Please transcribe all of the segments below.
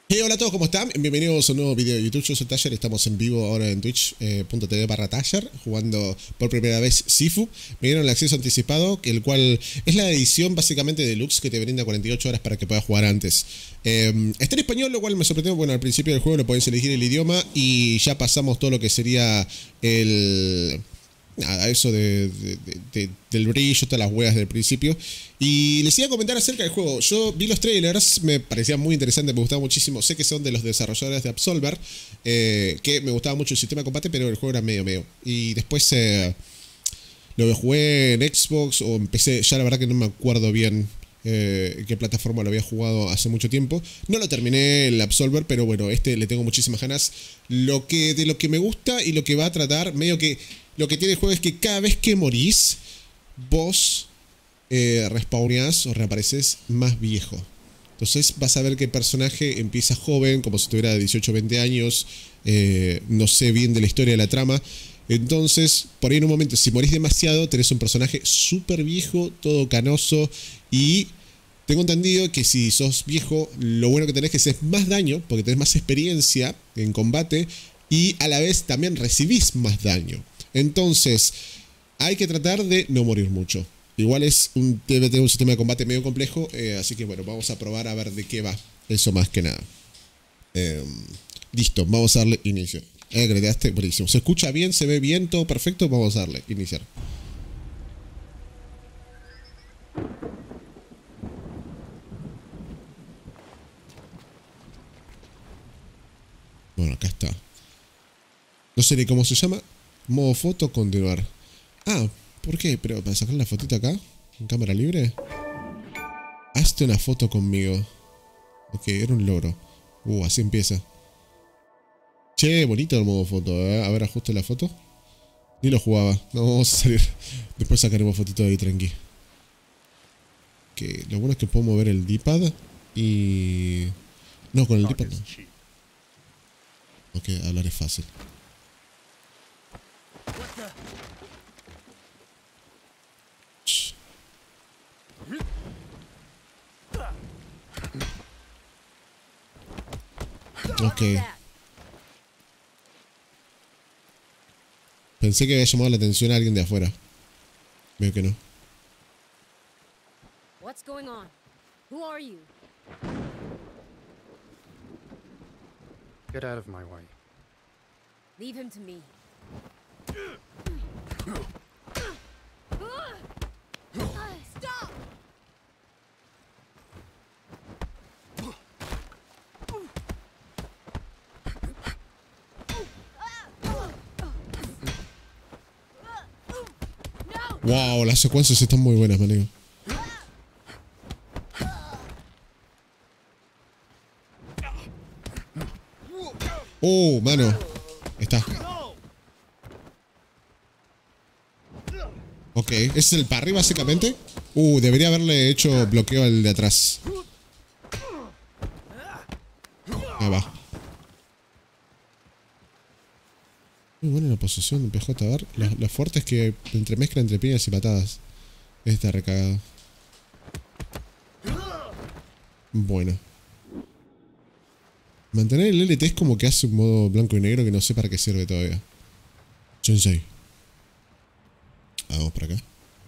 Hey, hola a todos, ¿cómo están? Bienvenidos a un nuevo video de YouTube. Yo soy Tasher, estamos en vivo ahora en twitch.tv/Tasher, jugando por primera vez Sifu. Me dieron el acceso anticipado, el cual es la edición básicamente deluxe que te brinda 48 horas para que puedas jugar antes. Está en español, lo cual me sorprendió. Bueno, al principio del juego lo podéis elegir el idioma y ya pasamos todo lo que sería el... Nada, eso del brillo, todas las huevas del principio. Y les iba a comentar acerca del juego. Yo vi los trailers, me parecía muy interesante, me gustaba muchísimo. Sé que son de los desarrolladores de Absolver, que me gustaba mucho el sistema de combate, pero el juego era medio. Y después lo jugué en Xbox o en PC, ya la verdad que no me acuerdo bien en qué plataforma lo había jugado hace mucho tiempo. No lo terminé el Absolver, pero bueno, le tengo muchísimas ganas. De lo que me gusta y lo que va a tratar, medio que lo que tiene el juego es que cada vez que morís, vos respawneás o reapareces más viejo. Entonces vas a ver que el personaje empieza joven, como si tuviera 18 o 20 años. No sé bien de la historia de la trama. Entonces, por ahí en un momento, si morís demasiado, tenés un personaje súper viejo, todo canoso. Y tengo entendido que si sos viejo, lo bueno que tenés es que haces más daño, porque tenés más experiencia en combate. Y a la vez también recibís más daño. Entonces, hay que tratar de no morir mucho. Igual debe tener un sistema de combate medio complejo, así que bueno, vamos a probar a ver de qué va. Eso más que nada. Listo, vamos a darle inicio. Agregaste, buenísimo. ¿Se escucha bien? ¿Se ve bien? ¿Todo perfecto? Vamos a darle iniciar. Bueno, acá está. No sé ni cómo se llama. Modo foto, continuar. Ah, ¿por qué? ¿Pero para sacar la fotito acá? ¿En cámara libre? Hazte una foto conmigo. Ok, era un logro. Así empieza. Che, bonito el modo foto, ¿eh? A ver, ajuste la foto. Ni lo jugaba. No, vamos a salir. Después sacaremos fotito de ahí, tranqui. Que lo bueno es que puedo mover el D-pad y... No, con el D-pad no. Ok, hablar es fácil. Ok. Pensé que había llamado la atención a alguien de afuera. Veo que no. What's going on? Who are you? Get out of my way. Leave him to me. Stop! Wow, las secuencias están muy buenas, manigo. Mano. Está. Ok, ¿ese es el parry básicamente? Debería haberle hecho bloqueo al de atrás. Ahí va. Muy buena la posición de PJ. A ver, lo fuerte es que entremezcla entre piñas y patadas. Está recagado. Bueno. Mantener el LT es como que hace un modo blanco y negro que no sé para qué sirve todavía. Sensei. Vamos por acá.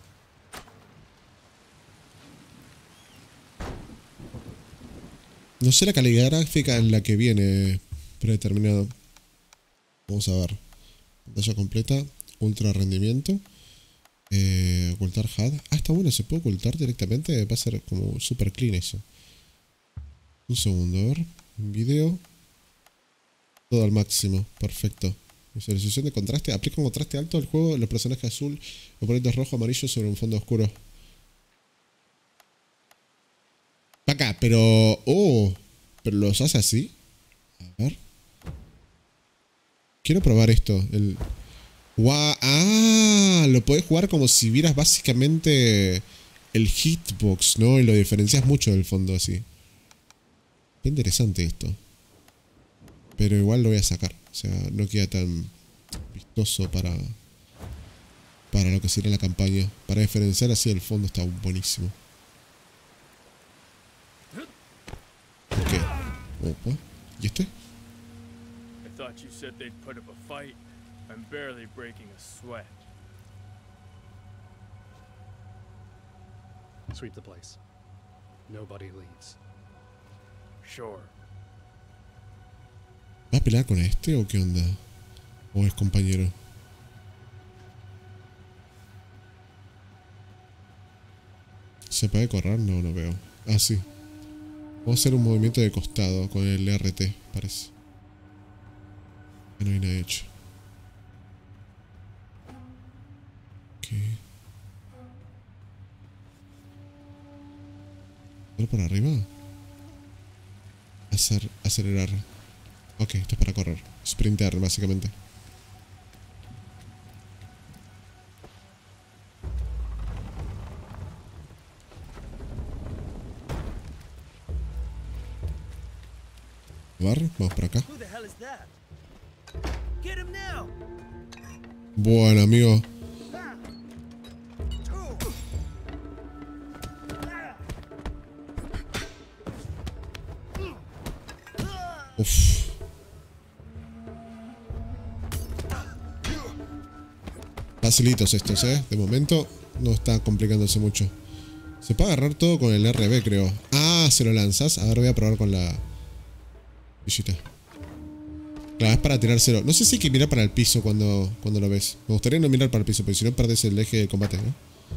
No sé la calidad gráfica en la que viene predeterminado. Vamos a ver. Pantalla completa. Ultra rendimiento. Ocultar HUD. Está bueno, se puede ocultar directamente. Va a ser como super clean eso. Un segundo, a ver. Video. Todo al máximo. Perfecto. Visualización de contraste. Aplica un contraste alto al juego. Los personajes azul. Los oponentes rojo, amarillo sobre un fondo oscuro. Acá, pero... pero los hace así. A ver. Quiero probar esto. Lo podés jugar como si vieras básicamente el hitbox, ¿no? Y lo diferencias mucho del fondo así. Qué interesante esto. Pero igual lo voy a sacar. O sea, no queda tan vistoso para lo que sería la campaña. Para diferenciar así el fondo está buenísimo. Ok. Opa. ¿Y este? I thought you said they'd put up a fight. I'm barely breaking a sweat. Sweep the place. Nobody leaves. Sure. ¿Va a pelear con este o qué onda? ¿O es compañero? ¿Se puede correr? No, no veo. Ah, sí. Vamos a hacer un movimiento de costado con el RT, parece. No hay nada hecho. Ok. ¿Por por arriba? Acelerar. Ok, esto es para correr. Sprinter, básicamente. A ver, vamos por acá. Bueno, amigo. Uf. Facilitos estos, de momento no está complicándose mucho. Se puede agarrar todo con el RB, creo. Ah, se lo lanzas. A ver, voy a probar con la visita. Claro, es para tirárselo. No sé si hay que mirar para el piso cuando lo ves. Me gustaría no mirar para el piso, porque si no perdés el eje de combate, ¿no?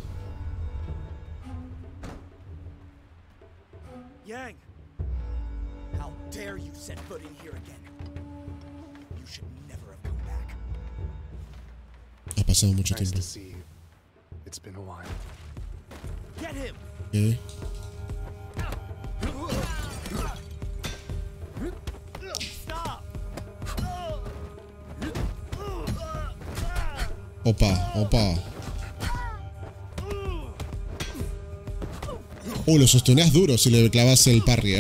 Yang, how dare you set foot in here again? You should never have come back. Ha pasado mucho Nice tiempo. to see you. It's been a while. Get him! Ok. Stop! Opa, opa. Lo sostenés duro si le clavas el parry,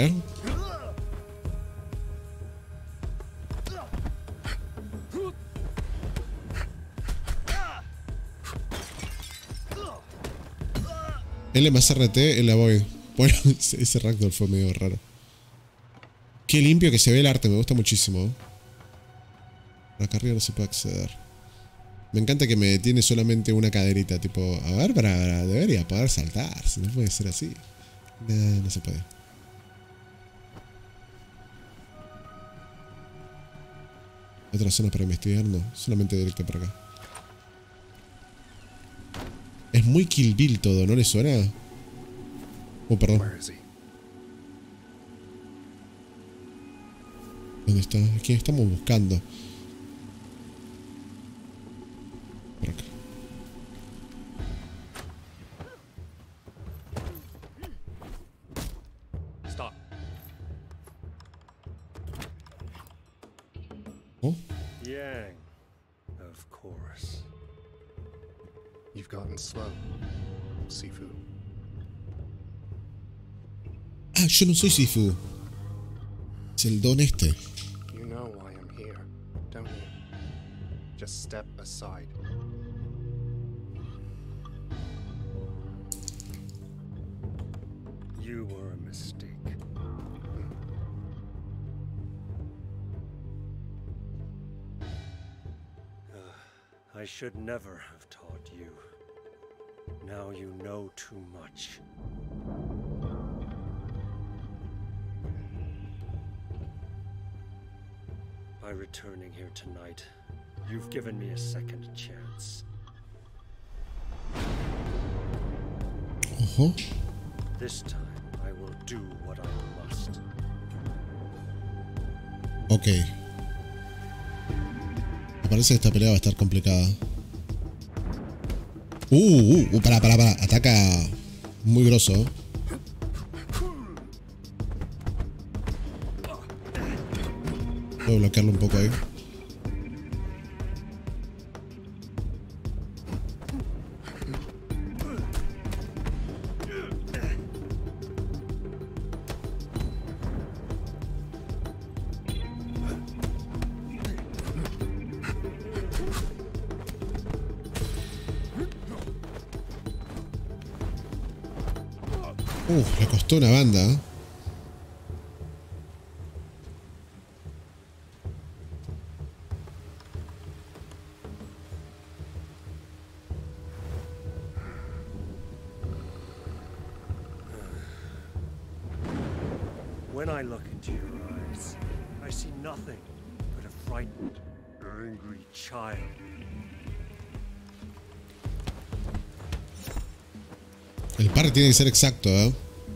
L más RT, el Avoid. Bueno, ese ragdoll fue medio raro. Qué limpio que se ve el arte, me gusta muchísimo. Por acá arriba no se puede acceder. Me encanta que me detiene solamente una caderita, tipo, a ver, debería poder saltar, si no puede ser así. No, no se puede. Otra zona para investigar, no, solamente directo por acá. Es muy Kill Bill todo, ¿no le suena? Oh, perdón. Where is he? ¿Dónde está? ¿A quién estamos buscando? Por acá. Stop. Oh, Yang. Of course. You've gotten slow, Sifu. ah, yo no soy Sifu. Es el don este. You know why I'm here, don't you? Just step aside. You were a mistake. I should never have taught you. Now you know too much. By returning here tonight, you've given me a second chance. Ojo. This time, I will do what I must. Ok. Me parece que esta pelea va a estar complicada. Para. Ataca muy grosso. Voy a bloquearlo un poco ahí. Le costó una banda. When I look into your eyes, I see nothing but a frightened, angry child. El par tiene que ser exacto, ¿eh?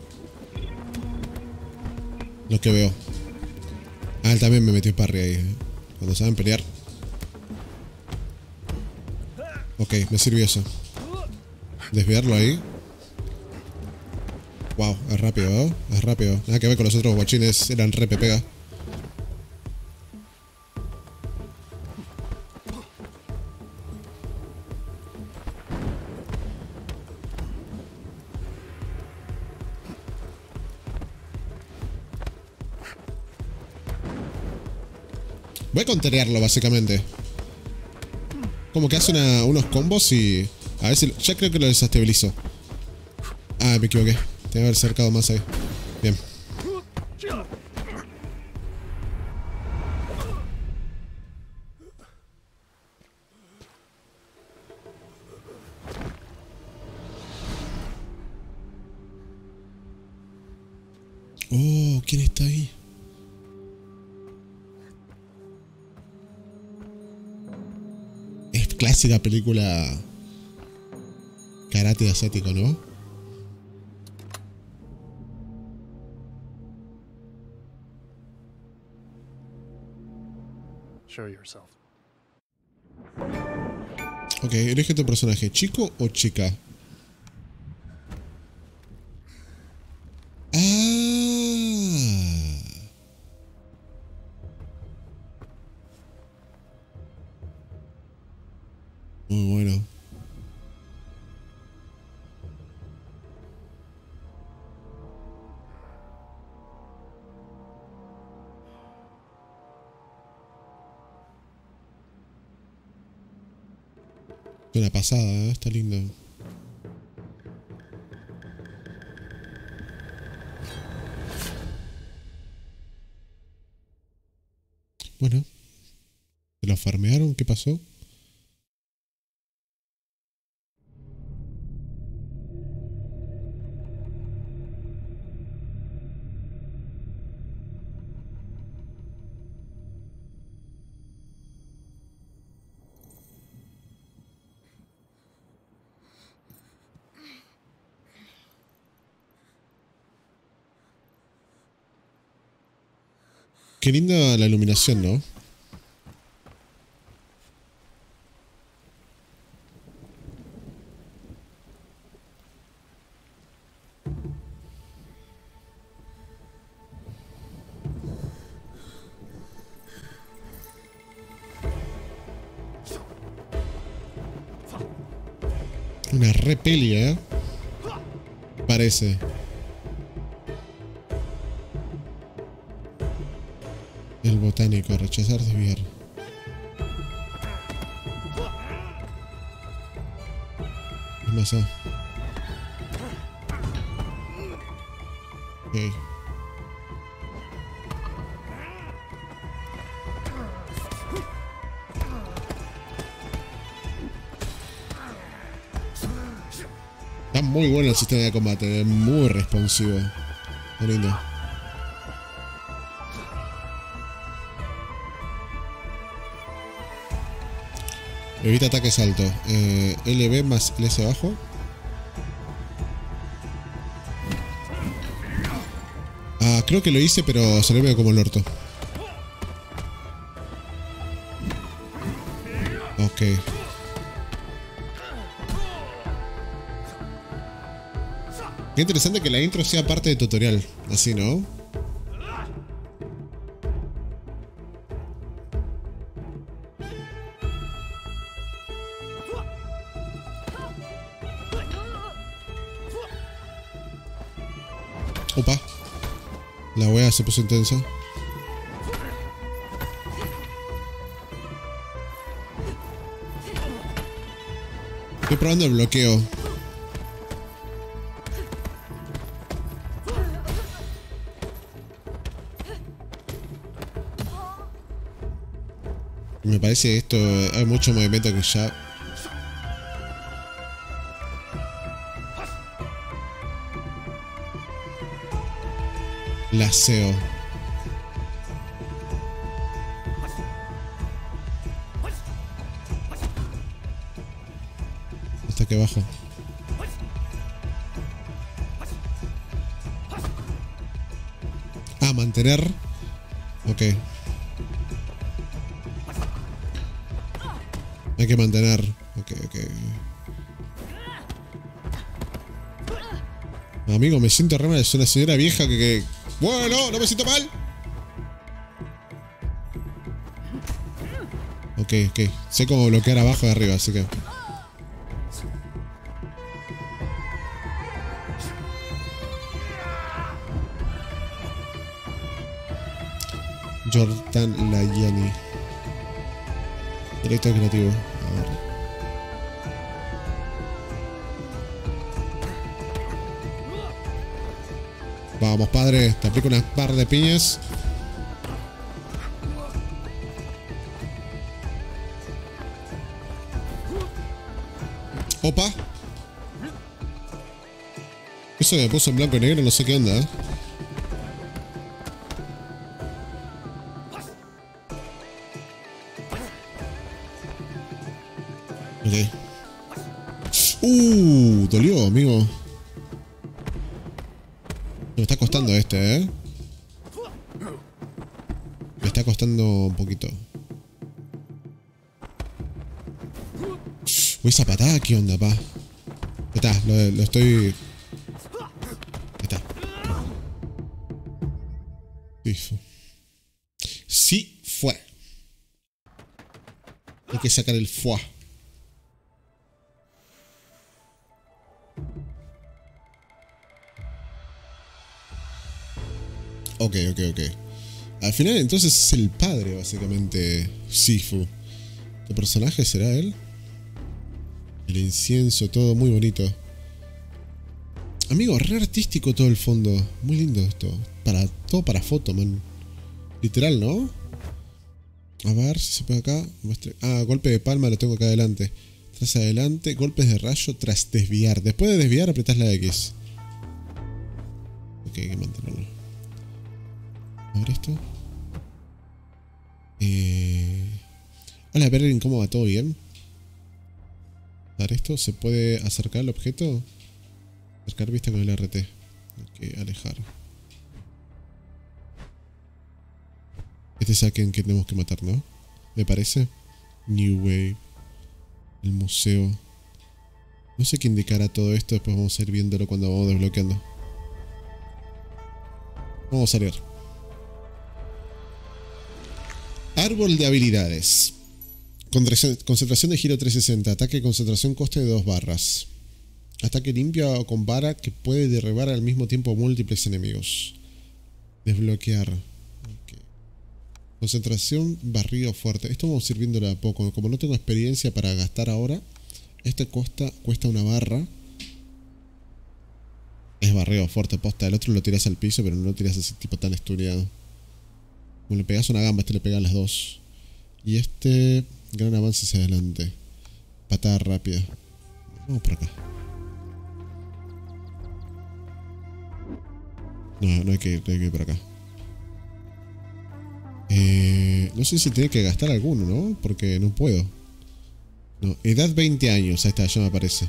Lo que veo. Ah, él también me metió parry ahí, ¿eh? Cuando saben pelear. Ok, me sirvió eso. Desviarlo ahí. Wow, es rápido, ¿eh? Es rápido. Nada que ver con los otros guachines, eran re pega. Voy a conterearlo, básicamente. Como que hace unos combos y... A ver si... Ya creo que lo desestabilizo. Ah, me equivoqué. Tengo que haber cercado más ahí. Bien. Oh, ¿quién está ahí? Es clásica película karate asiático, ¿no? Show yourself. Ok, elige tu personaje, ¿chico o chica? Ah. Muy bueno. Una pasada, ¿eh? Está lindo. Bueno. ¿Se lo farmearon? ¿Qué pasó? Qué linda la iluminación, ¿no? Una repeli, ¿eh? Parece. El botánico, rechazar, desviar. ¿Qué más? Ok. Está muy bueno el sistema de combate, muy responsivo. Está lindo. Evita ataques alto. LB más LS abajo. Ah, creo que lo hice, pero salió medio como el orto. Ok. Qué interesante que la intro sea parte del tutorial. Así, ¿no? Opa. La wea se puso intensa. Estoy probando el bloqueo. Me parece que esto hay mucho movimiento que ya... Laseo. Hasta que bajo. Ah, mantener. Ok. Hay que mantener. Ok, ok. Amigo, me siento re mal. Es una señora vieja que... Bueno, no me siento mal. Ok, ok. Sé cómo bloquear abajo y arriba, así que... Jordan Layani. Director creativo. A ver. Vamos, padre. Te aplico unas par de piñas. Opa. Eso me puso en blanco y negro, no sé qué onda, ¿eh? Ok. Dolió, amigo. Me está costando este, ¿eh? Me está costando un poquito. Uy, esa patada, ¿qué onda, pa? Está, lo estoy... Está. Sí fue. Hay que sacar el foie. Ok, ok, ok. Al final entonces es el padre, básicamente, Sifu. ¿Qué personaje será él? El incienso, todo muy bonito. Amigo, re artístico todo el fondo. Muy lindo esto. Todo para foto, man. Literal, ¿no? A ver si se puede acá. Ah, golpe de palma lo tengo acá adelante. Tras adelante, golpes de rayo tras desviar. Después de desviar apretás la X. Ok, hay que mantenerlo. A ver esto. Hola, Berlin, ¿cómo va? ¿Todo bien? Dar esto, ¿se puede acercar al objeto? Acercar vista con el RT. Ok, alejar. Este es a quien que tenemos que matar, ¿no? Me parece. New Wave. El museo. No sé qué indicará todo esto, después vamos a ir viéndolo cuando vamos desbloqueando. Vamos a salir. Árbol de habilidades. Concentración de giro 360. Ataque concentración coste de 2 barras. Ataque limpio o con vara que puede derribar al mismo tiempo múltiples enemigos. Desbloquear. Okay. Concentración barrido fuerte. Esto vamos a ir viéndolo a poco. Como no tengo experiencia para gastar ahora, este cuesta una barra. Es barrido fuerte, posta. El otro lo tiras al piso, pero no lo tiras así tipo tan estudiado. Como le pegas una gamba, este le pegan las dos. Y este... Gran avance hacia adelante. Patada rápida. Vamos por acá. No hay que ir por acá. No sé si tiene que gastar alguno, ¿no? Porque no puedo. No, edad 20 años. Ahí está, ya me aparece.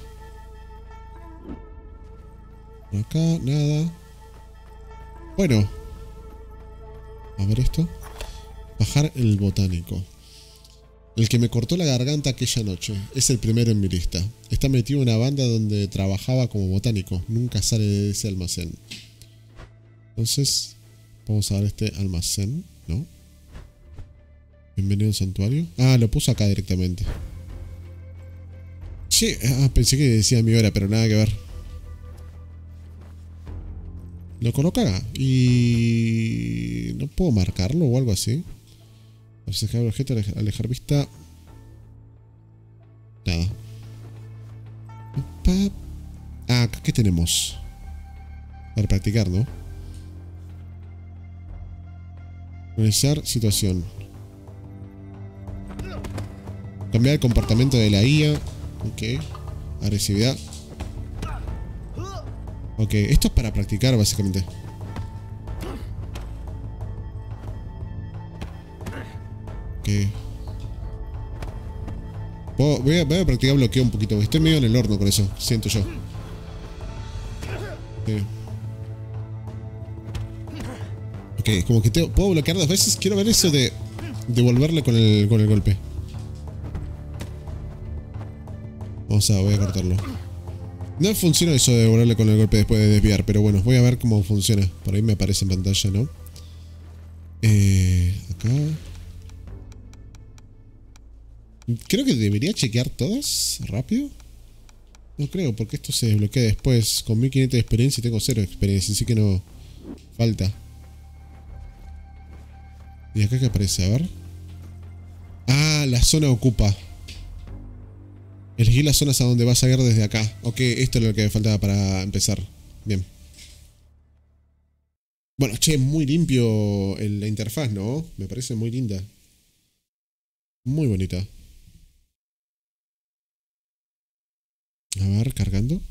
Acá, nada. Bueno. A ver esto. Bajar el botánico. El que me cortó la garganta aquella noche. Es el primero en mi lista. Está metido en una banda donde trabajaba como botánico. Nunca sale de ese almacén. Entonces, vamos a ver este almacén, ¿no? Bienvenido a un santuario. Ah, lo puso acá directamente. Sí, pensé que decía mi hora, pero nada que ver. Lo coloca acá. Y... ¿no puedo marcarlo o algo así? Observar el objeto, alejar vista. Nada. Opa. Ah, ¿qué tenemos? Para practicar, ¿no? Analizar situación. Cambiar el comportamiento de la IA. Ok. Agresividad. Ok, esto es para practicar básicamente. Voy a practicar bloqueo un poquito. Estoy medio en el horno con eso. Siento yo. Ok, como que puedo bloquear 2 veces. Quiero ver eso de devolverle con el golpe. Voy a cortarlo. No funciona eso de devolverle con el golpe después de desviar, pero bueno, voy a ver cómo funciona. Por ahí me aparece en pantalla, ¿no? Acá. Creo que debería chequear todas rápido. No creo, porque esto se desbloquea después. Con 1500 de experiencia y tengo 0 de experiencia, así que no falta. ¿Y acá qué aparece? A ver. Ah, la zona ocupa. Elegí las zonas a donde vas a ir desde acá. Ok, esto es lo que me faltaba para empezar. Bien. Bueno, che, muy limpio la interfaz, ¿no? Me parece muy linda. Muy bonita. A ver, cargando.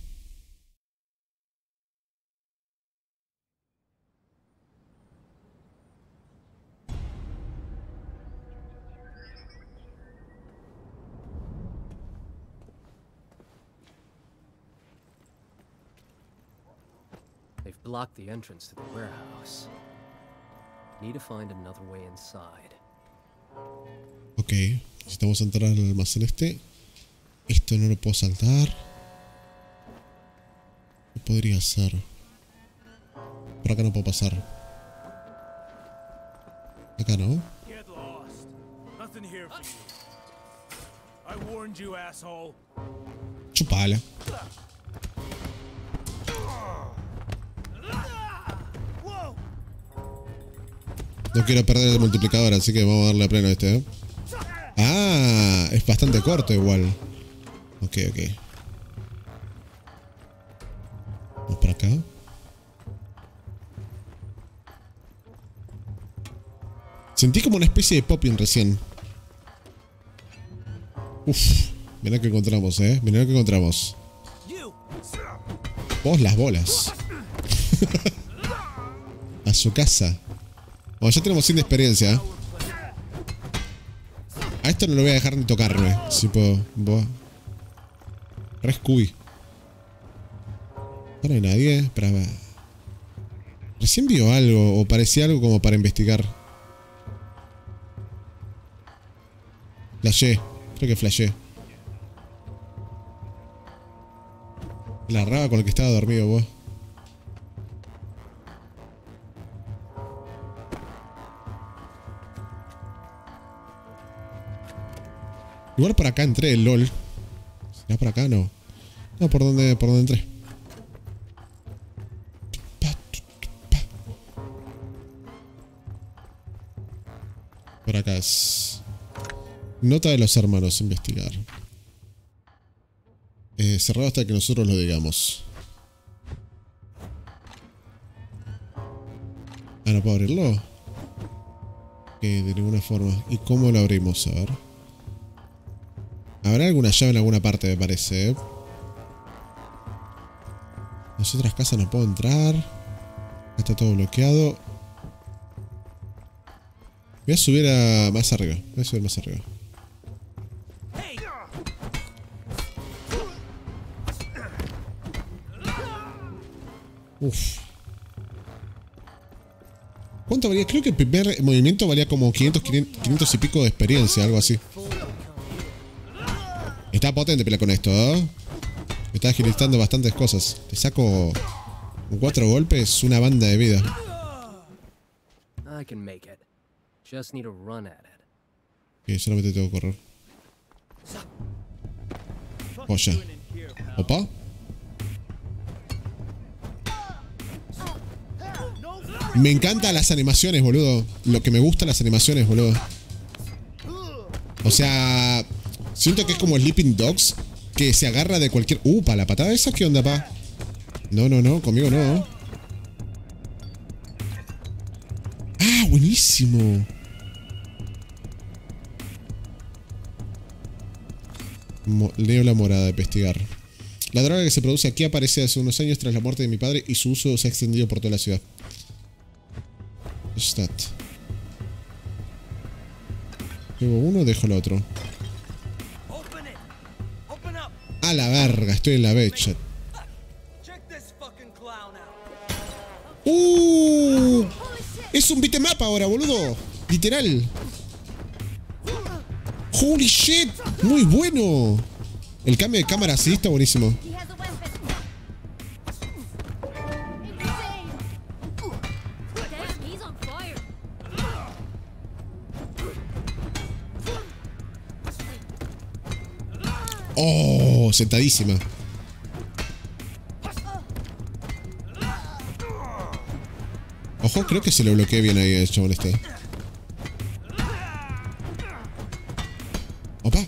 They've blocked the entrance to the warehouse. Need to find another way inside. Ok, necesitamos entrar al almacén este. Esto no lo puedo saltar. ¿Qué podría hacer? Por acá no puedo pasar. Acá no. Get lost. Nothing here for you. I warned you, asshole. Chupala. No quiero perder el multiplicador, así que vamos a darle a pleno a este, ¿eh? Ah, es bastante corto igual. Ok. Vamos para acá. Sentí como una especie de popping recién. Uf, mirá lo que encontramos, mirá lo que encontramos. Vos las bolas. A su casa. Bueno, ya tenemos 100 de experiencia. A esto no lo voy a dejar ni tocarme. Si puedo. Re Scooby. No hay nadie. Espera. Recién vio algo. O parecía algo como para investigar. Flashé. Creo que flashé. La raba con el que estaba dormido vos. Igual por acá entré, el LOL. ¿Será por acá? No. No, ¿por dónde entré? Por acá es... Nota de los hermanos, investigar. Cerrado hasta que nosotros lo digamos. Ah, ¿no puedo abrirlo? Ok, de ninguna forma. ¿Y cómo lo abrimos? A ver. Habrá alguna llave en alguna parte, me parece, ¿eh? Las otras casas no puedo entrar. Acá está todo bloqueado. Voy a subir más arriba. Voy a subir más arriba. Uf. ¿Cuánto valía? Creo que el primer movimiento valía como 500 y pico de experiencia, algo así. Está potente pelear con esto, ¿eh? Me está agilizando bastantes cosas. Te saco 4 golpes, una banda de vida. I can make it. Just need to run at it. Ok, solamente tengo que correr. Joya. Opa. Me encantan las animaciones, boludo. Lo que me gusta las animaciones, boludo. O sea... Siento que es como Sleeping Dogs, que se agarra de cualquier... ¿Para la patada esa? ¿Qué onda, pa? No, conmigo no. ¡Ah, buenísimo! Leo la morada de investigar. La droga que se produce aquí aparece hace unos años tras la muerte de mi padre y su uso se ha extendido por toda la ciudad. Llevo uno, dejo el otro. Open it. Open up. A la verga, estoy en la becha. Check this fucking clown out. Es un beat'em up ahora, boludo. Literal. Holy shit. Muy bueno. El cambio de cámara sí está buenísimo. He has a weapon. Insane. Damn, he's on fire. Oh, sentadísima. Ojo, creo que se lo bloqueé bien ahí el chabón este. Opa.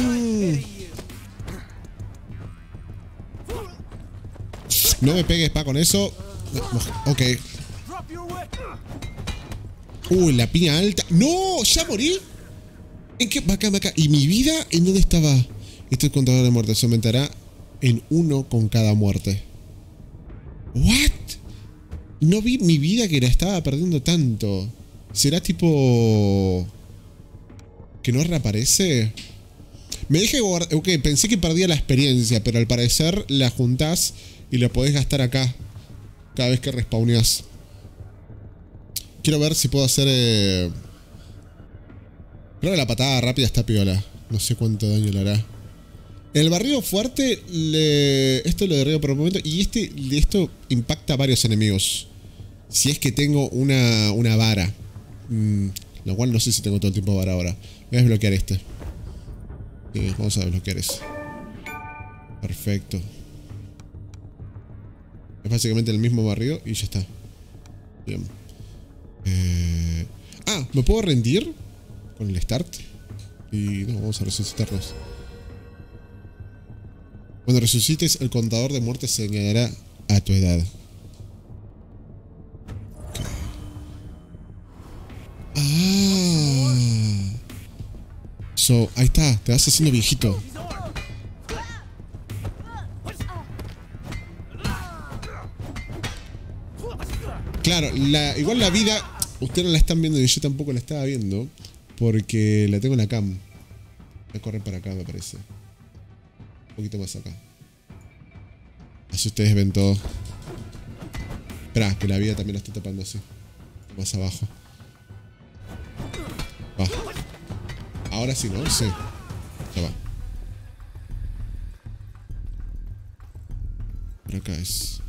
No me pegues, pa, con eso. Ok. Drop your weapon. La piña alta. ¡No! ¿Ya morí? ¿En qué? Acá. ¿Y mi vida? ¿En dónde estaba? Este contador de muertes se aumentará en 1 con cada muerte. ¿What? No vi mi vida que la estaba perdiendo tanto. ¿Será tipo... que no reaparece? Me dije guardar... Ok, pensé que perdía la experiencia, pero al parecer la juntás y la podés gastar acá. Cada vez que respawneás. Quiero ver si puedo hacer... Creo que la patada rápida está piola. No sé cuánto daño le hará. El barrido fuerte, esto lo derribo por un momento. Y esto impacta a varios enemigos. Si es que tengo una vara. Lo cual no sé si tengo todo el tiempo vara ahora. Voy a desbloquear este. Vamos a desbloquear ese. Perfecto. Es básicamente el mismo barrido y ya está. Bien. ¿Me puedo rendir? Con el start. Y no, vamos a resucitarnos. Cuando resucites, el contador de muertes se añadirá a tu edad. Ahí está, te vas haciendo viejito. Claro, igual la vida, ustedes no la están viendo y yo tampoco la estaba viendo. Porque la tengo en la cam. Voy a correr para acá, me parece. Un poquito más acá. Así ustedes ven todo. Espera, que la vida también la estoy tapando así. Más abajo. Va. Ahora sí, ¿no? Sí. Ya va. Por acá es.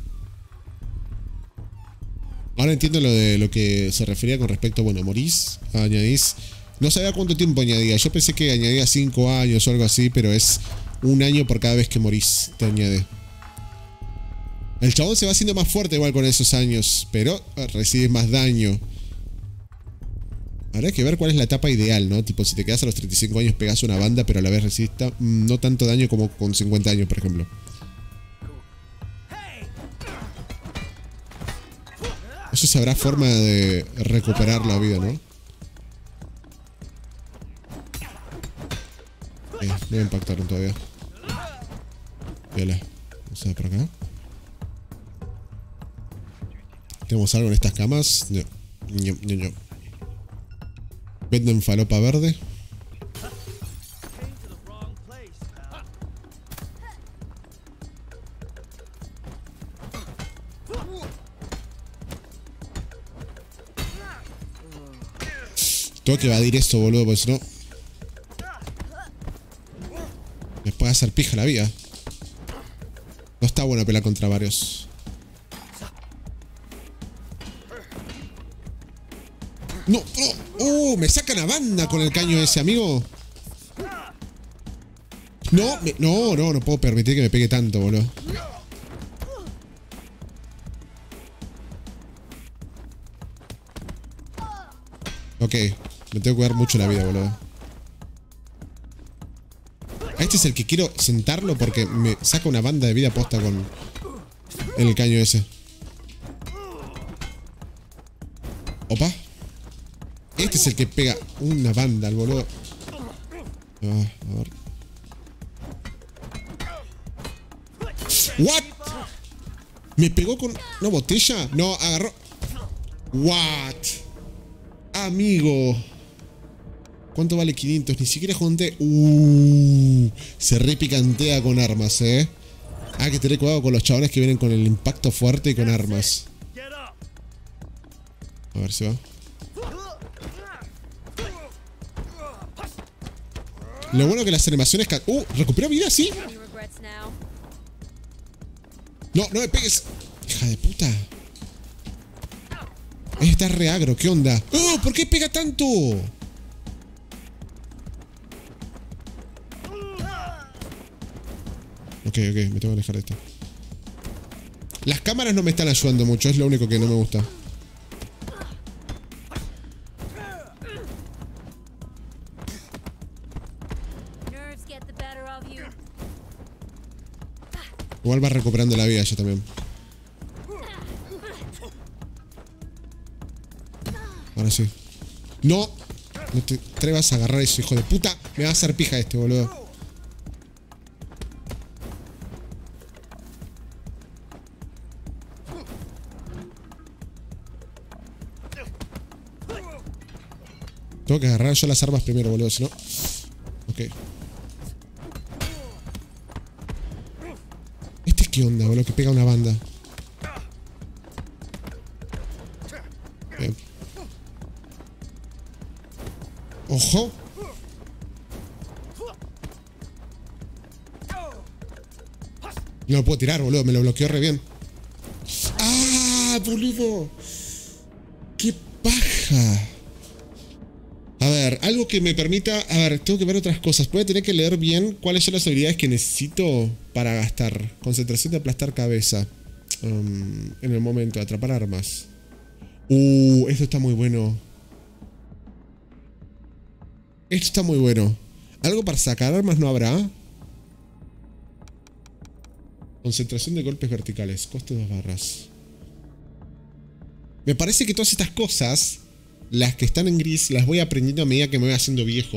Ahora entiendo lo que se refería con respecto, bueno, morís, añadís. No sabía cuánto tiempo añadía. Yo pensé que añadía 5 años o algo así, pero es 1 año por cada vez que morís, te añade. El chabón se va haciendo más fuerte igual con esos años, pero recibes más daño. Habrá que ver cuál es la etapa ideal, ¿no? Tipo, si te quedas a los 35 años pegas una banda, pero a la vez recibes no tanto daño como con 50 años, por ejemplo. Eso se habrá forma de recuperar la vida, ¿no? No me impactaron todavía. Viola. Vamos a ver por acá. ¿Tenemos algo en estas camas? No. No. Venden falopa verde. Tengo que evadir esto, boludo, porque si no... me puede hacer pija la vida. No está bueno pelear contra varios. ¡No! ¡Oh! Me sacan a banda con el caño ese, amigo. No puedo permitir que me pegue tanto, boludo. Ok, me tengo que cuidar mucho la vida, boludo. Este es el que quiero sentarlo porque me saca una banda de vida posta con el caño ese. Opa. Este es el que pega una banda al boludo. A ver. ¿What? ¿Me pegó con una botella? No, agarró. ¿What? Amigo. ¿Cuánto vale 500? Ni siquiera junté. Se repicantea con armas, Hay que tener cuidado con los chabones que vienen con el impacto fuerte y con armas. A ver si va. Lo bueno que las animaciones... ¿Recuperó vida? ¿Sí? Any regrets now? No, no me pegues. Hija de puta. Está re agro, ¿qué onda? ¡Oh! ¿Por qué pega tanto? Ok, me tengo que alejar de esto. Las cámaras no me están ayudando mucho, es lo único que no me gusta. Nerves get the better of you. Igual va recuperando la vida ya también. Ahora sí. ¡No! No te atrevas a agarrar eso, hijo de puta. Me va a hacer pija este, boludo. Tengo que agarrar yo las armas primero, boludo, si no... Ok. ¿Este qué onda, boludo? Que pega una banda. Bien. ¡Ojo! No lo puedo tirar, boludo. Me lo bloqueó re bien. ¡Ah, boludo! ¡Qué paja! A ver, algo que me permita... A ver, tengo que ver otras cosas. Voy a tener que leer bien cuáles son las habilidades que necesito para gastar. Concentración de aplastar cabeza. En el momento, atrapar armas. Esto está muy bueno. Esto está muy bueno. ¿Algo para sacar armas no habrá? Concentración de golpes verticales. Coste 2 barras. Me parece que todas estas cosas... Las que están en gris las voy aprendiendo a medida que me voy haciendo viejo.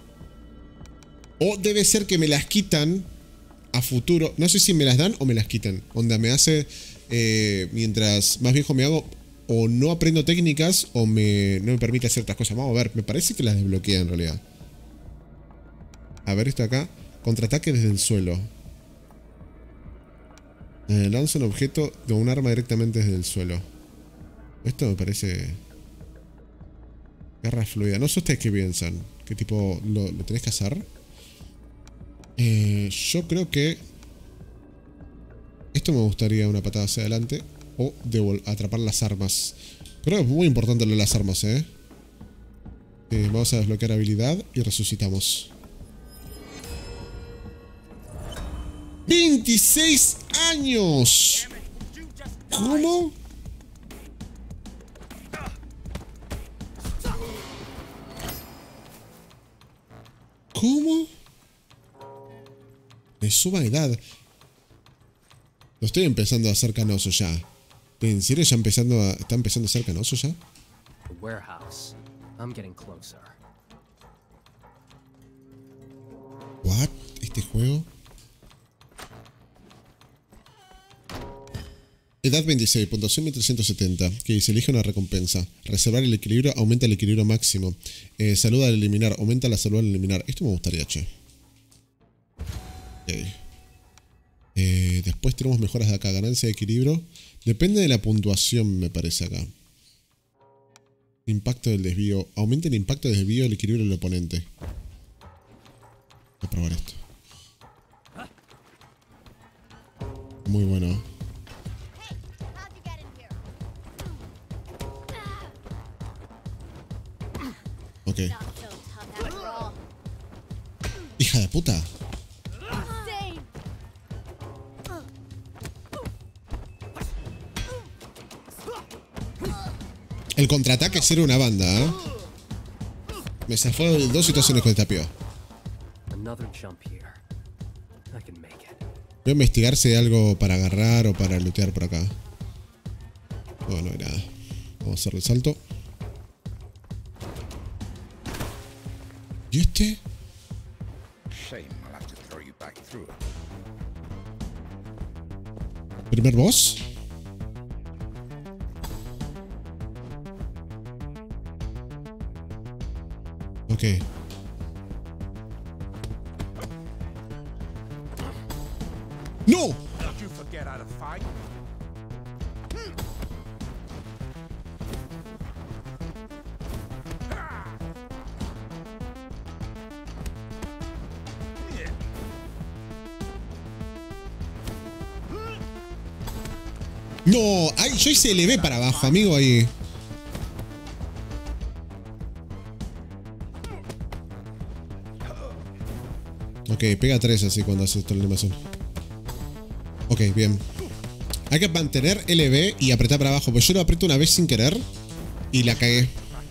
O debe ser que me las quitan a futuro. No sé si me las dan o me las quitan. Onda, me hace... mientras más viejo me hago, o no aprendo técnicas o no me permite hacer otras cosas. Vamos a ver, me parece que las desbloquea en realidad. A ver esto acá. Contraataque desde el suelo. Lanza un objeto de un arma directamente desde el suelo. Esto me parece... Guerra fluida. No sé ustedes qué piensan. ¿Qué tipo lo tenés que hacer? Yo creo que... Esto me gustaría una patada hacia adelante. O atrapar las armas. Creo que es muy importante lo de las armas, vamos a desbloquear habilidad y resucitamos. 26 años. ¿Cómo? ¿Cómo? Me suba edad. Lo estoy empezando a hacer canoso ya. ¿En serio ya está empezando a ser canoso ya? The warehouse. I'm getting closer. ¿What? ¿Este juego? Edad 26, puntuación 1370. Que dice, elige una recompensa. Reservar el equilibrio, aumenta el equilibrio máximo. Salud al eliminar, aumenta la salud al eliminar. Esto me gustaría, che. Ok. Después tenemos mejoras de acá. Ganancia de equilibrio. Depende de la puntuación, me parece acá. Impacto del desvío. Aumenta el impacto del desvío del equilibrio del oponente. Voy a probar esto. Muy bueno. How'd you get in here? Ok. Not so tough after all. Hija de puta. Same. El contraataque sirve una banda, Me zafó de dos situaciones con el tapio. Another jump here. I can make it. Voy a investigar si hay algo para agarrar o para lootear por acá. Bueno, no hay nada. Vamos a hacer el salto. ¿Y este? Shame I'll have to throw you back through it. ¿Primer boss? Ok. ¡No! Did you forget how to fight? No, ay, yo hice LB para abajo, amigo, ahí. Ok, pega 3 así cuando haces toda la animación. Ok, bien. Hay que mantener LB y apretar para abajo, pues yo lo aprieto una vez sin querer y la cagué.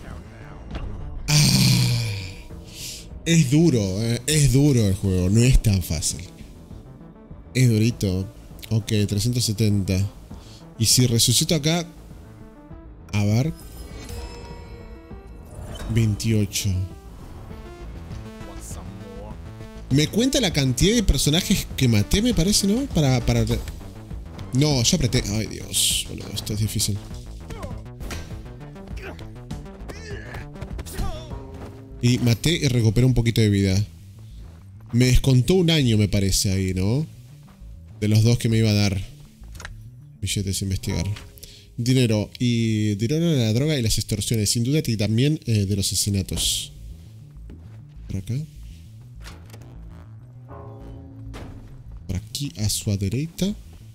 Ah, es duro el juego, no es tan fácil. Es durito. Ok, 370. Y si resucito acá... A ver... 28. Me cuenta la cantidad de personajes que maté, me parece, ¿no? Para... No, yo apreté... Ay, Dios. Boludo, esto es difícil. Y maté y recuperé un poquito de vida. Me descontó un año, me parece, ahí, ¿no? De los dos que me iba a dar. Billetes, investigar. Dinero. Y dinero de la droga y las extorsiones. Sin duda, y también de los asesinatos. Por acá. Por aquí a su derecha.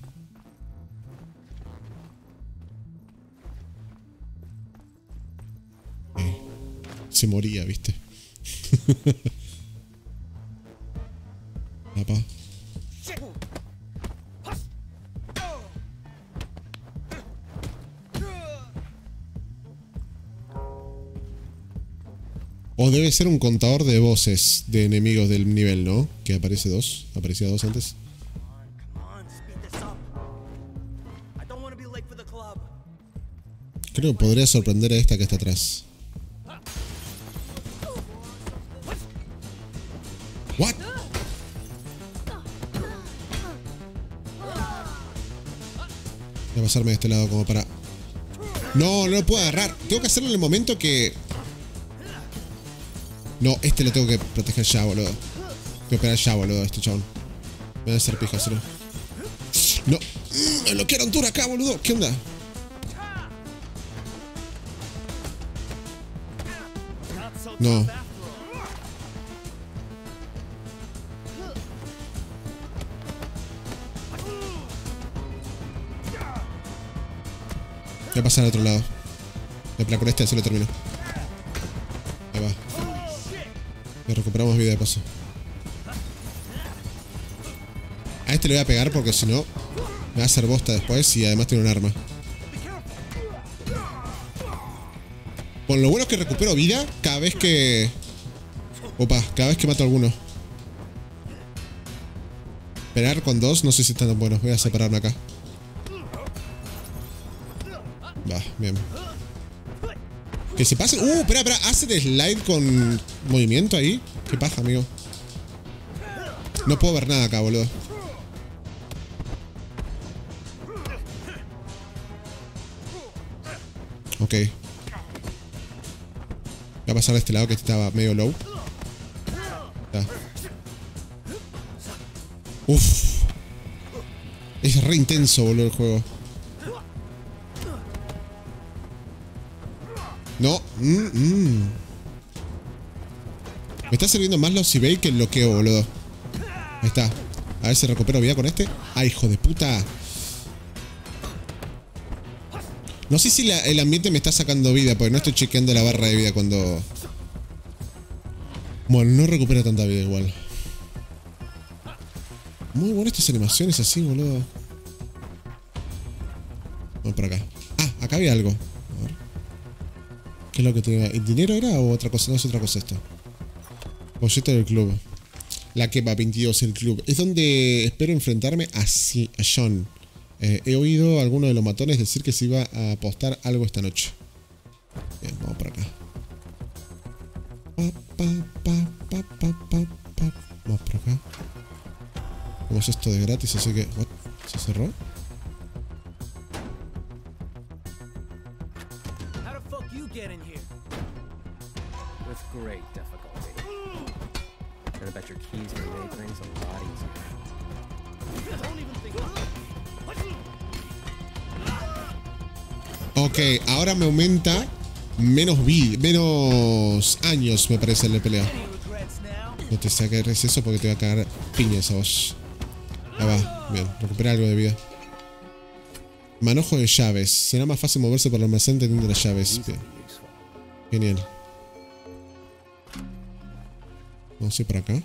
Se moría, ¿viste? Papá. O debe ser un contador de voces de enemigos del nivel, ¿no? Que aparece 2. Aparecía 2 antes. Creo que podría sorprender a esta que está atrás. ¿What? Voy a pasarme de este lado como para... No, no lo puedo agarrar. Tengo que hacerlo en el momento que... No, este lo tengo que proteger ya, boludo. Tengo que esperar ya, boludo, este chabón. Me va a hacer pija, ¿sí? No. Me bloquearon tour acá, boludo. ¿Qué onda? No. Voy a pasar al otro lado. Me plan con este, así lo termino. Ahí va. Y recuperamos vida de paso. A este le voy a pegar porque si no me va a hacer bosta después y además tiene un arma. Bueno, lo bueno es que recupero vida cada vez que... Opa, cada vez que mato a alguno. Esperar con 2, no sé si están tan buenos. Voy a separarme acá. Va, bien. Que se pase. Espera, hace de slide con movimiento ahí. Qué paja, amigo. No puedo ver nada acá, boludo. Ok. Voy a pasar a este lado que estaba medio low. Ya. Uff. Es re intenso, boludo, el juego. No. Me está sirviendo más los eBay que el bloqueo, boludo. Ahí está. A ver si recupero vida con este. ¡Ay, hijo de puta! No sé si el ambiente me está sacando vida, porque no estoy chequeando la barra de vida cuando... Bueno, no recupera tanta vida igual. Muy buenas estas animaciones así, boludo. Vamos por acá. Ah, acá había algo. A ver. ¿Qué es lo que tenía? ¿El dinero era o otra cosa? No es otra cosa esto. Bolleta del club. La Kepa 22, el club. Es donde espero enfrentarme a John. He oído a alguno de los matones decir que se iba a apostar algo esta noche. Bien, vamos por acá. Vamos por acá. Como es esto de gratis, así que... ¿What? ¿Se cerró? With great difficulty. And I bet your keys can make things a lot easier. Ok, ahora me aumenta menos años, me parece, el de pelea. No te saques eso porque te va a cagar piñas a vos. Ah, va. Bien, recupera algo de vida. Manojo de llaves. Será más fácil moverse por el almacén teniendo las llaves. Bien. Genial. Vamos a ir para acá.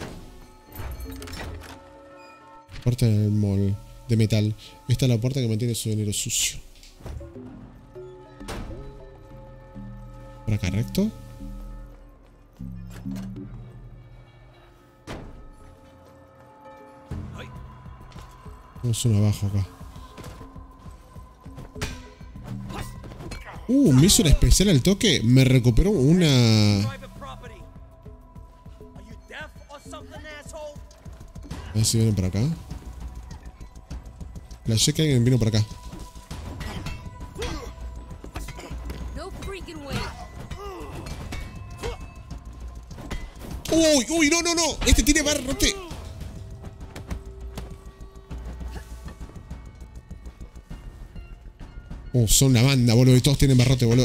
Puerta del mall de metal. Esta es la puerta que mantiene su dinero sucio. Por acá, recto. Vamos uno abajo acá. Me hizo una especial al toque. Me recuperó una... A ver si vienen por acá. Flashé que alguien vino por acá. No freaking way. ¡Uy! ¡Uy! ¡No, no, no! Este tiene barrote. Son una banda, boludo. Y todos tienen barrote, boludo.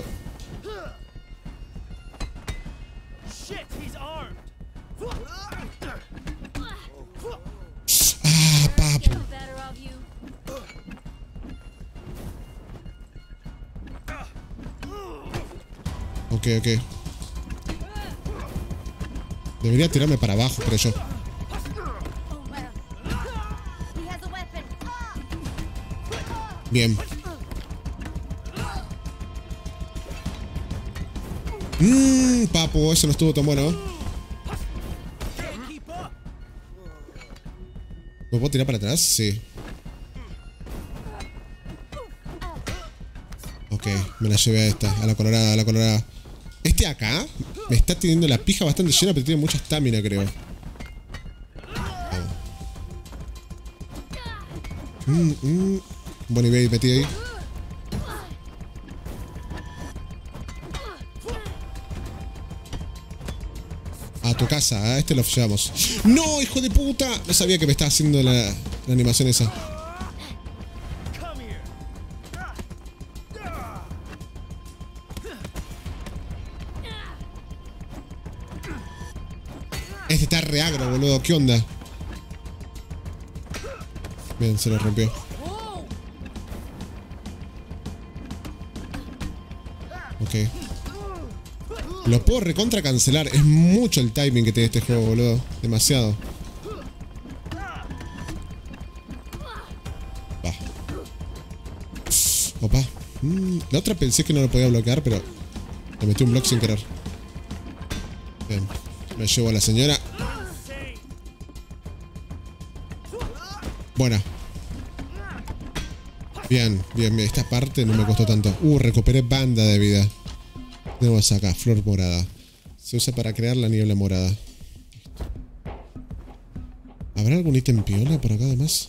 Ah, papu. Get the better of you. Ok, ok. Debería tirarme para abajo, creo yo. Oh, well. He has a weapon. Bien. Papu, eso no estuvo tan bueno. ¿Me puedo tirar para atrás? Sí. Ok, me la llevé a esta, a la colorada, a la colorada. Este acá me está teniendo la pija bastante llena, pero tiene mucha estamina, creo. Buen nivel metido ahí. A tu casa, a este lo llevamos. ¡No, hijo de puta! No sabía que me estaba haciendo la animación esa. Este está re agro, boludo. ¿Qué onda? Bien, se lo rompió. Ok. Lo puedo recontra cancelar. Es mucho el timing que tiene este juego, boludo. Demasiado. Va. Opa. La otra pensé que no lo podía bloquear, pero le metí un block sin querer. Bien. Me llevo a la señora. Buena. Bien, bien, bien. Esta parte no me costó tanto. Recuperé banda de vida. Tenemos acá, flor morada. Se usa para crear la niebla morada. ¿Habrá algún ítem piola por acá además?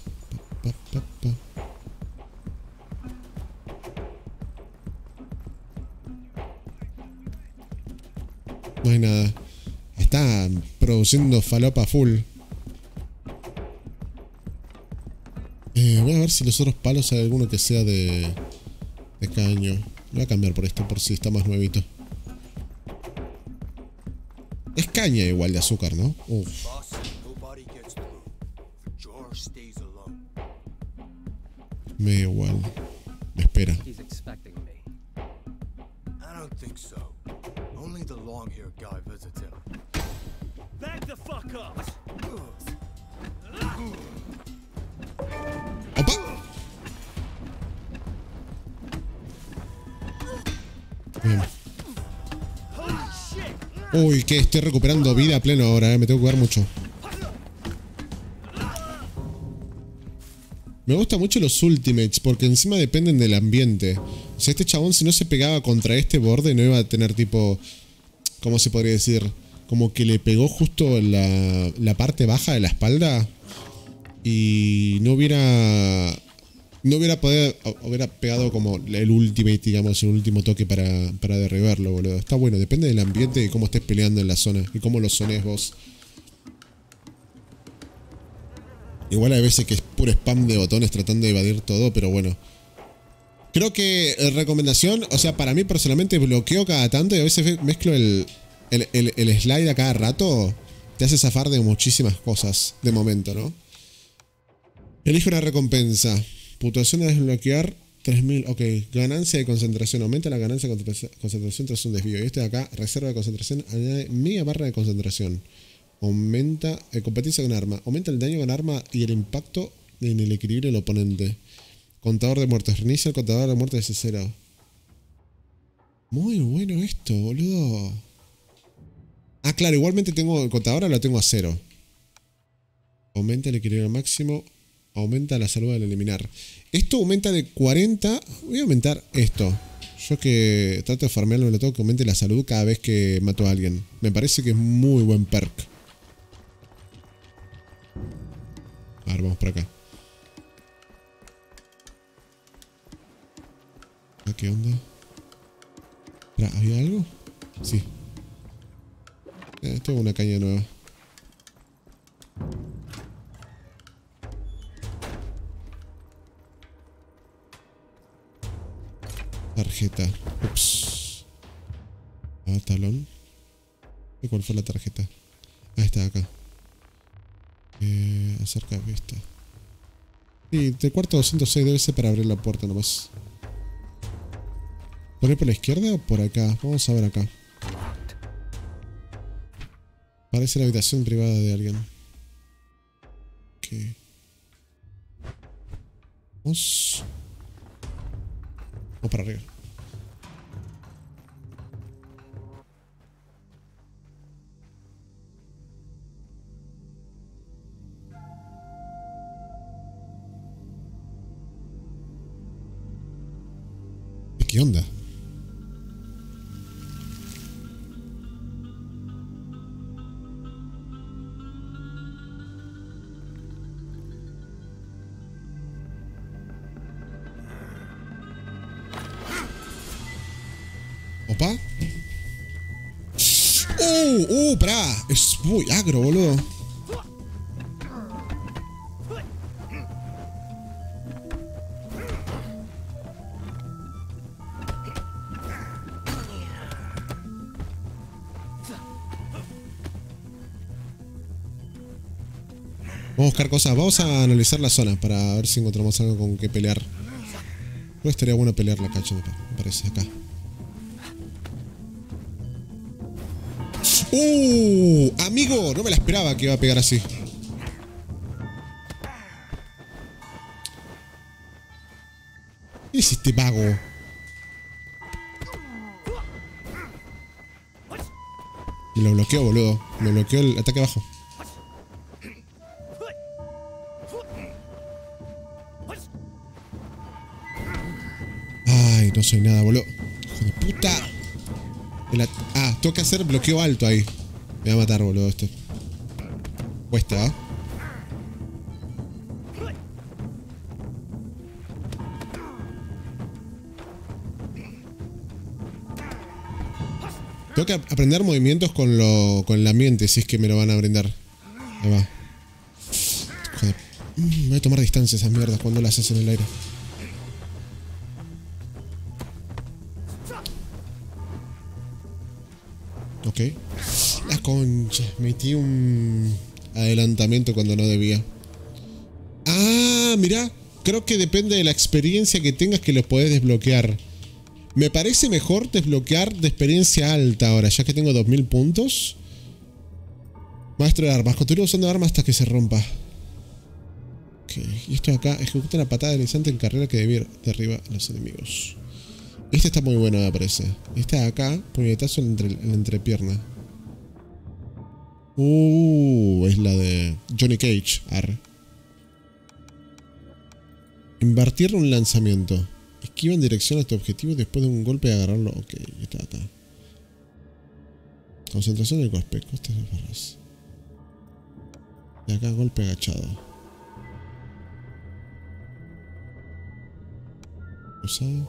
No hay nada. Está produciendo falopa full. Voy a ver si los otros palos hay alguno que sea de caño. Voy a cambiar por esto por si está más nuevito. Es caña igual de azúcar, ¿no? Uf. Me da igual. Me espera. He's expecting me. I don't think so. Only the long-haired guy visits him. Back the fuck up. ¡Opa! Bien. Uy, que estoy recuperando vida a pleno ahora, me tengo que cuidar mucho. Me gustan mucho los ultimates porque encima dependen del ambiente. O sea, este chabón si no se pegaba contra este borde no iba a tener tipo... ¿Cómo se podría decir? Como que le pegó justo la parte baja de la espalda y no hubiera pegado como el ultimate, digamos, el último toque para derribarlo, boludo. Está bueno, depende del ambiente y cómo estés peleando en la zona y cómo lo sones vos. Igual hay veces que es puro spam de botones tratando de evadir todo, pero bueno. Creo que recomendación, o sea, para mí personalmente bloqueo cada tanto y a veces mezclo el slide a cada rato. Te hace zafar de muchísimas cosas de momento, ¿no? Elige una recompensa. Puntuación de desbloquear 3000. Ok, ganancia de concentración. Aumenta la ganancia de concentración tras un desvío. Y este de acá, reserva de concentración, añade media barra de concentración. Aumenta competencia con arma. Aumenta el daño con arma y el impacto en el equilibrio del oponente. Contador de muertes. Reinicia el contador de muertes desde cero. Muy bueno esto, boludo. Ah, claro, igualmente tengo el contador, ahora lo tengo a 0. Aumenta el equilibrio máximo. Aumenta la salud al eliminar. Esto aumenta de 40. Voy a aumentar esto. Yo que trato de farmearlo, le tengo que aumente la salud cada vez que mato a alguien. Me parece que es muy buen perk. A ver, vamos por acá. ¿Qué onda? Espera, ¿había algo? Sí. Tengo una caña nueva. Tarjeta. Ups. A ver, talón. ¿Y cuál fue la tarjeta? Ah, está acá. Acerca de esta. Sí, del cuarto 206 debe ser para abrir la puerta nomás. ¿Por ahí por la izquierda o por acá? Vamos a ver acá. Parece la habitación privada de alguien. Ok. Vamos. Vamos para arriba. ¿Qué onda? ¿Opa? Pará. Es muy agro, boludo. Vamos a buscar cosas. Vamos a analizar la zona para ver si encontramos algo con que pelear. Creo estaría bueno pelear la cacha, me parece, acá. Amigo, no me la esperaba que iba a pegar así. ¿Qué es este vago? Y lo bloqueó, boludo. Me bloqueó el ataque bajo. Ay, no soy nada, boludo. Hijo de puta. Tengo que hacer bloqueo alto ahí. Me va a matar, boludo, esto. Cuesta, ¿eh? Tengo que aprender movimientos con el ambiente, si es que me lo van a brindar. Ahí va. Joder. Me voy a tomar distancia esas mierdas cuando las haces en el aire. Ok. La concha. Metí un adelantamiento cuando no debía. Ah, mirá. Creo que depende de la experiencia que tengas que los podés desbloquear. Me parece mejor desbloquear de experiencia alta ahora, ya que tengo 2000 puntos. Maestro de armas. Continúa usando armas hasta que se rompa. Ok. Y esto de acá. Ejecuta una patada deslizante en carrera que derriba a los enemigos. Este está muy bueno, me parece. Este de acá. Puñetazo en la entrepierna. Es la de Johnny Cage. Arre. Invertir un lanzamiento. Esquiva en dirección a tu objetivo después de un golpe y agarrarlo. Ok, está acá. Concentración del golpe. Costas de barras. De acá, golpe agachado. Usado.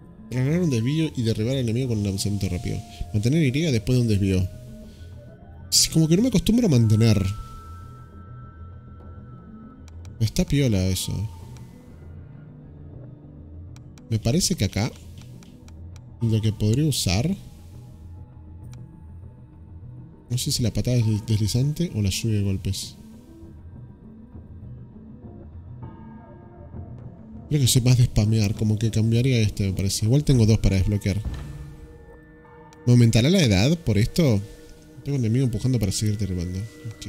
Lograr un desvío y derribar al enemigo con un lanzamiento rápido. Mantener Y después de un desvío. Es como que no me acostumbro a mantener. Está piola eso. Me parece que acá lo que podría usar, no sé si la patada es deslizante o la lluvia de golpes. Creo que soy más de spamear, como que cambiaría este, me parece. Igual tengo dos para desbloquear. ¿Me aumentará la edad por esto? Tengo un enemigo empujando para seguir derribando. Ok.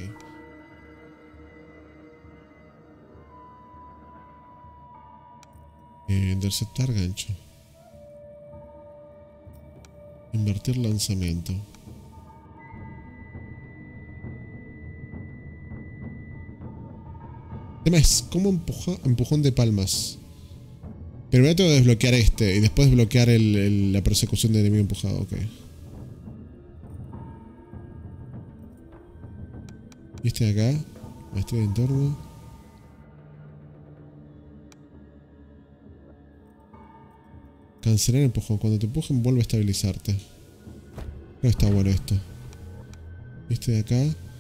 Interceptar gancho. Invertir lanzamiento. El tema es, ¿cómo empujón de palmas? Primero tengo que desbloquear este y después desbloquear la persecución de enemigo empujado. Ok. Y este de acá. Maestría de entorno. Cancelar el empujón. Cuando te empujen vuelve a estabilizarte. Creo que está bueno esto. Este de acá.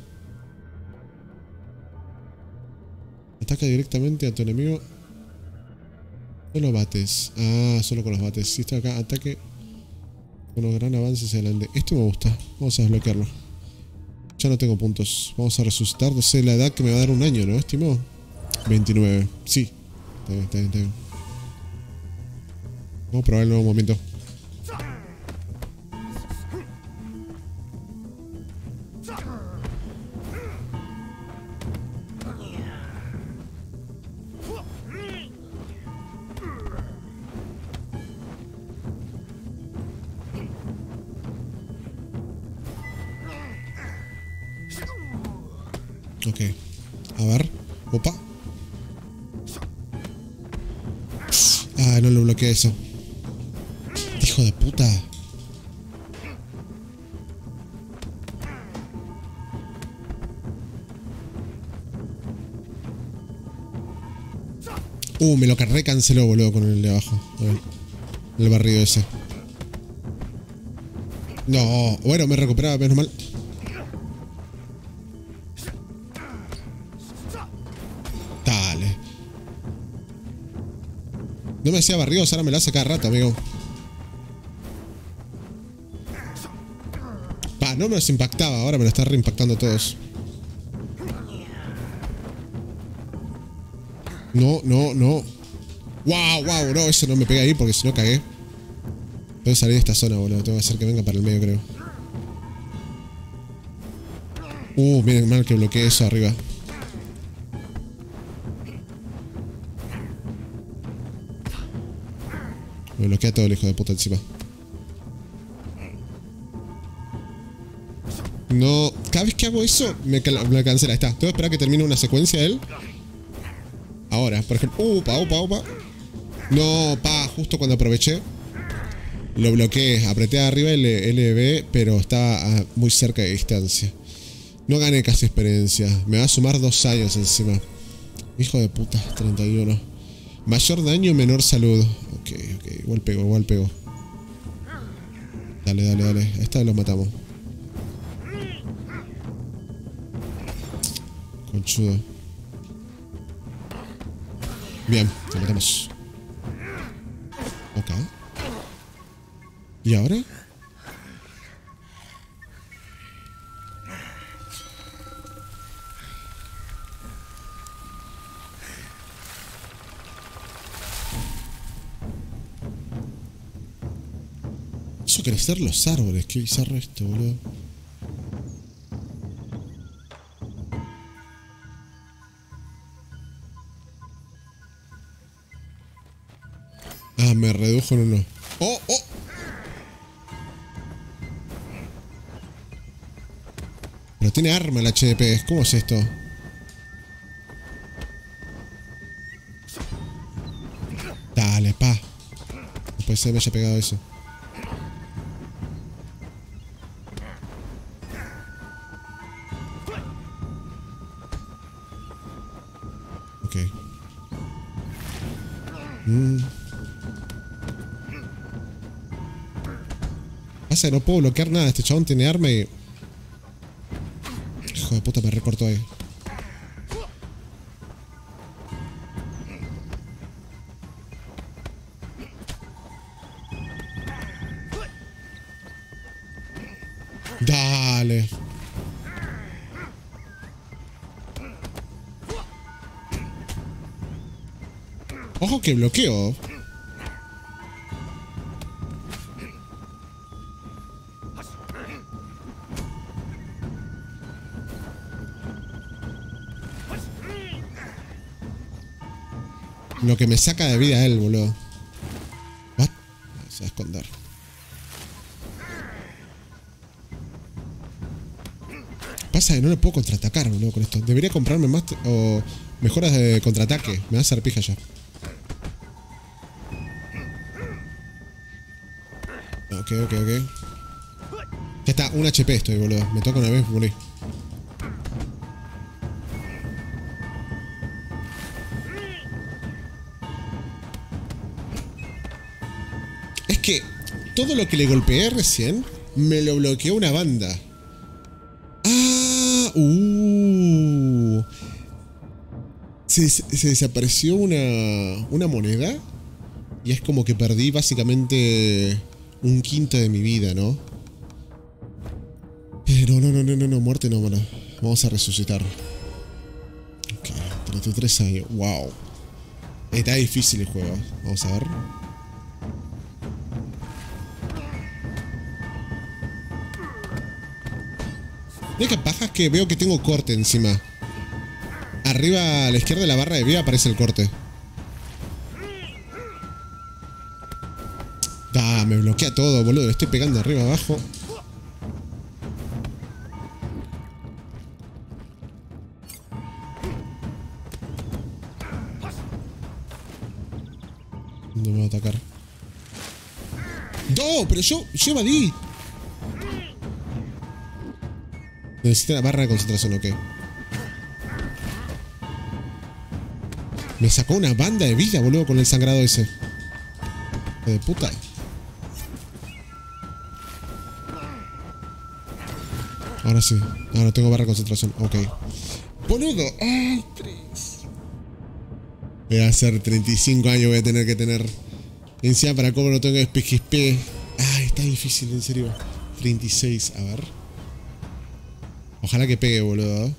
Ataca directamente a tu enemigo. Solo bates. Ah, solo con los bates. Si está acá, ataque con un gran avance hacia adelante. Esto me gusta. Vamos a desbloquearlo. Ya no tengo puntos. Vamos a resucitar. No sé la edad que me va a dar un año, ¿no, estimado? 29. Sí. Está bien, está bien, está bien. Vamos a probar el nuevo momento. Ok. A ver. Opa. Ah, no lo bloqueé eso. Hijo de puta. Me lo recanceló, boludo, con el de abajo. A ver. El barrido ese. No, bueno, me recuperaba, menos mal. Dale. No me hacía barridos, ahora me lo hace cada rato, amigo. No me los impactaba, ahora me lo está reimpactando todos. No, no, no. Wow, wow, no, eso no me pega ahí porque si no cagué. Tengo que salir de esta zona, boludo. Tengo que hacer que venga para el medio, creo. Miren mal que bloqueé eso arriba. Me bloquea todo el hijo de puta encima. No, cada vez que hago eso me cancela. Ahí está, tengo que esperar a que termine una secuencia él. Ahora, por ejemplo. Opa. No, justo cuando aproveché. Lo bloqueé, apreté arriba el LB, pero estaba muy cerca de distancia. No gané casi experiencia. Me va a sumar 2 años encima. Hijo de puta, 31. Mayor daño, menor salud. Ok, igual pego. Dale. Esta vez lo matamos. Conchudo. Bien, lo matamos. Ok. ¿Y ahora? Hizo crecer los árboles. Qué bizarro esto, boludo. Me redujo en uno. ¡Oh! Pero tiene arma el HDP. ¿Cómo es esto? Dale, pa. No puede ser que me haya pegado eso. Ok. Pasa que no puedo bloquear nada. Este chabón tiene arma y... Hijo de puta, me recortó ahí. Dale. Ojo que bloqueo. Lo que me saca de vida él, boludo. What? Se va a esconder. Pasa que no le puedo contraatacar, boludo, con esto. Debería comprarme más o mejoras de contraataque. Me va a hacer pija ya. Ok. Ya está, un HP estoy, boludo. Me toca una vez, morí. Es que todo lo que le golpeé recién me lo bloqueó una banda. Se desapareció una moneda. Y es como que perdí básicamente un quinto de mi vida, ¿no? Pero no, muerte no, bueno. Vamos a resucitar. Ok, 33 años, wow. Está difícil el juego. Vamos a ver. Mira que paja que veo que tengo corte encima. Arriba a la izquierda de la barra de vida aparece el corte. Ah, me bloquea todo, boludo. Le estoy pegando arriba abajo. No me va a atacar. ¡No! Pero yo evadí. Necesita la barra de concentración, ok. Me sacó una banda de vida, boludo, con el sangrado ese. Hijo de puta. Ahora sí. Ahora tengo barra de concentración. Ok. Boludo. ¡Ay, 3! Voy a hacer 35 años, voy a tener que tener. Encima para cómo no tengo XP. Ay, está difícil, en serio. 36, a ver. Ojalá que pegue, boludo.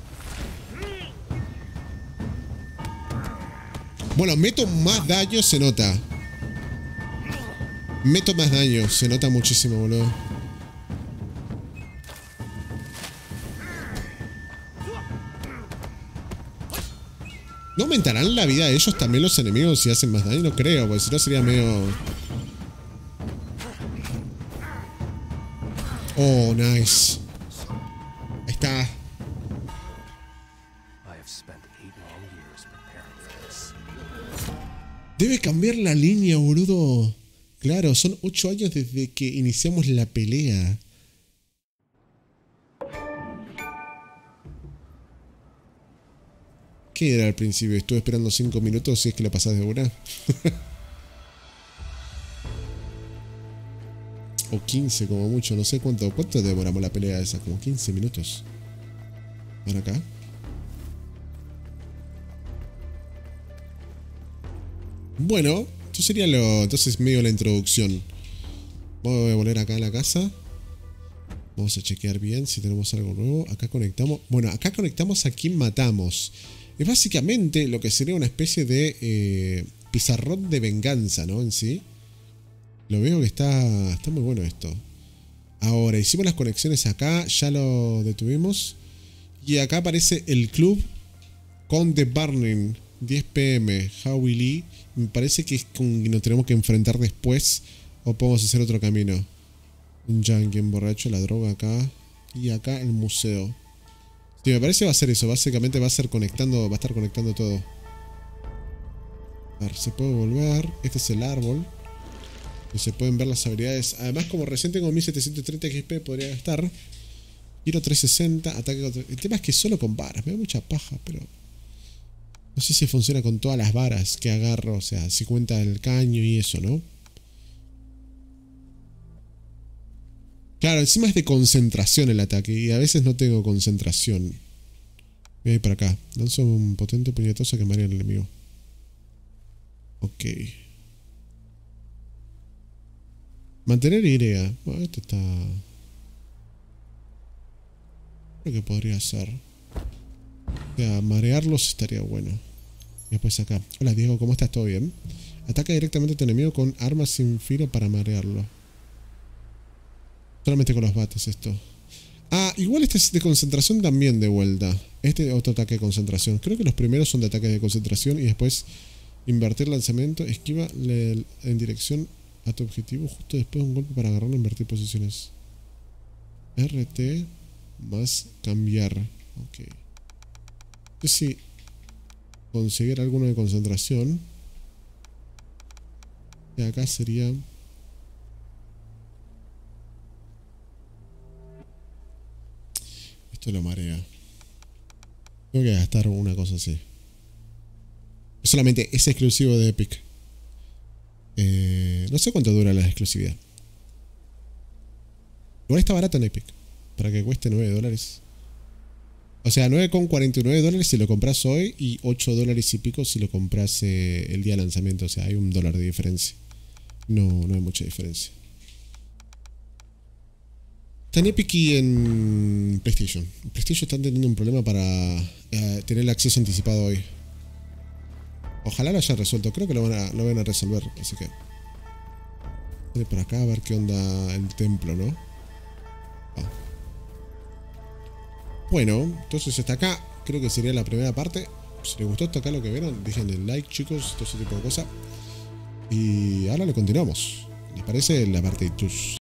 Bueno, meto más daño, se nota. Meto más daño, se nota muchísimo, boludo. ¿No aumentarán la vida de ellos también los enemigos si hacen más daño? No creo, porque si no sería medio... Oh, nice. Ahí está. Debe cambiar la línea, boludo. Claro, son 8 años desde que iniciamos la pelea. ¿Qué era al principio? Estuve esperando 5 minutos si es que la pasás de una. O 15 como mucho, no sé cuánto demoramos la pelea esa, como 15 minutos. ¿Van acá? Bueno, esto sería entonces medio la introducción. Voy a volver acá a la casa. Vamos a chequear bien si tenemos algo nuevo. Acá conectamos. Bueno, acá conectamos a quien matamos. Es básicamente lo que sería una especie de pizarrón de venganza, ¿no? En sí. Lo veo que está muy bueno esto. Ahora, hicimos las conexiones acá. Ya lo detuvimos. Y acá aparece el club con The Burning. 10 PM. Howie Lee. Me parece que es con que nos tenemos que enfrentar después. O podemos hacer otro camino. Un junkie, un borracho, la droga acá. Y acá el museo. Sí, me parece que va a ser eso. Básicamente va a estar conectando todo. A ver, se puede volver. Este es el árbol. Y se pueden ver las habilidades. Además, como recién tengo 1730 XP, podría gastar. Giro 360, ataque contra... El tema es que solo con varas. Me da mucha paja, pero... No sé si funciona con todas las varas que agarro. O sea, si cuenta el caño y eso, ¿no? Claro, encima es de concentración el ataque. Y a veces no tengo concentración. Voy a ir para acá. Lanzo un potente puñetazo que marea al enemigo. Ok. Mantener idea. Bueno, esto está... Creo que podría ser. O sea, marearlos estaría bueno. Y después acá. Hola Diego, ¿cómo estás? ¿Todo bien? Ataca directamente a tu enemigo con armas sin filo para marearlo. Solamente con los bates esto. Ah, igual este es de concentración también de vuelta. Este otro ataque de concentración. Creo que los primeros son de ataque de concentración y después invertir lanzamiento. Esquiva en dirección a tu objetivo justo después de un golpe para agarrarlo e invertir posiciones. RT más cambiar. Ok. No sé si conseguir alguno de concentración. Y acá sería... Esto lo marea. Tengo que gastar una cosa así. Solamente es exclusivo de Epic. No sé cuánto dura la exclusividad. Igual está barato en Epic. Para que cueste $9. O sea, $9,49 si lo compras hoy. Y $8 y pico si lo compras el día de lanzamiento. O sea, hay $1 de diferencia. No hay mucha diferencia. Está en Epic y en PlayStation. PlayStation están teniendo un problema para tener el acceso anticipado hoy. Ojalá lo hayan resuelto. Creo que lo van a resolver. Así que... Voy por acá a ver qué onda el templo, ¿no? Ah. Bueno, entonces hasta acá creo que sería la primera parte. Si les gustó hasta acá lo que vieron, dejen el like, chicos, todo ese tipo de cosas. Y ahora le continuamos. ¿Les parece la parte de tus?